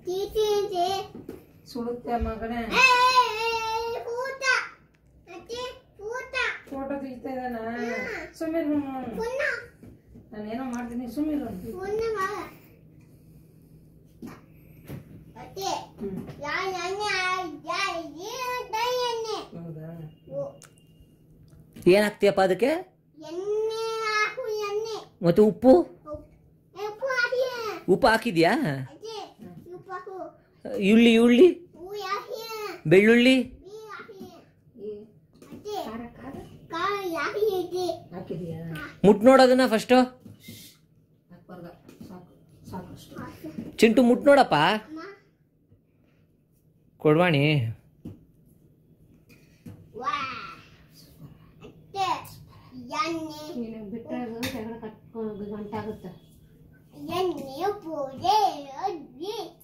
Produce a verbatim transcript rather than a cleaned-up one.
ಸುಡುತ್ತೆ ಮಗನೇ. ಫೋಟೋ ತೆಗಿತಾ ಇದ್ದಾನ. ಸುಮ್ಮೀರು, ನಾನೇನೋ ಮಾಡ್ತೀನಿ. ಸುಮ್ಮೀರು. ಏನ್ ಹಾಕ್ತೀಯಪ್ಪ ಅದಕ್ಕೆ? ಮತ್ತೆ ಉಪ್ಪು ಉಪ್ಪು ಹಾಕಿದ್ಯಾ? ಈರುಳ್ಳಿ ಈರುಳ್ಳಿ ಬೆಳ್ಳುಳ್ಳಿ ಮುಟ್ ನೋಡೋದನ್ನ ಫಸ್ಟ್. ಚಿಂಟು ಮುಟ್ ನೋಡಪ್ಪ. ಕೊಡ್ವಾಣಿ ಬಿಟ್ಟಾಗ ಕಟ್ಕೊಂಡು ಗಂಟಾಗುತ್ತೆ.